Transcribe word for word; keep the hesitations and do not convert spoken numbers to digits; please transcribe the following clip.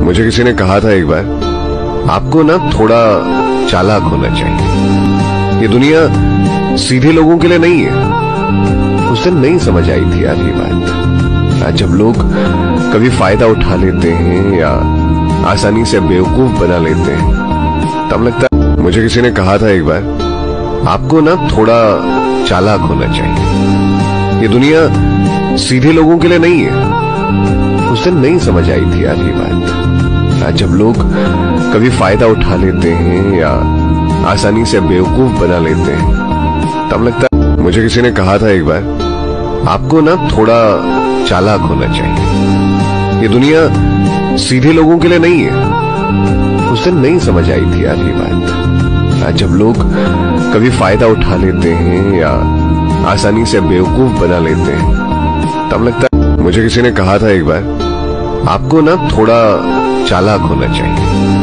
मुझे किसी ने कहा था एक बार, आपको ना थोड़ा चालाक होना चाहिए। ये दुनिया सीधे लोगों के लिए नहीं है। उस दिन नहीं समझ आई थी यार ये बात। आज जब लोग कभी फायदा उठा लेते हैं या आसानी से बेवकूफ बना लेते हैं, तब लगता है। मुझे किसी ने कहा था एक बार, आपको ना थोड़ा चालाक होना चाहिए। ये दुनिया सीधे लोगों के लिए नहीं है। उस दिन नहीं समझ आई थी यार ये बात। आज जब लोग कभी फायदा उठा लेते हैं या आसानी से बेवकूफ बना लेते हैं, तब लगता है। मुझे किसी ने कहा था एक बार, आपको ना थोड़ा चालाक होना चाहिए। ये दुनिया सीधे लोगों के लिए नहीं है। उस दिन नहीं समझ आई थी यार ये बात। आज जब लोग कभी फायदा उठा लेते हैं या आसानी से बेवकूफ बना लेते हैं, तब लगता है। मुझे किसी ने कहा था एक बार, आपको ना थोड़ा चालाक होना चाहिए।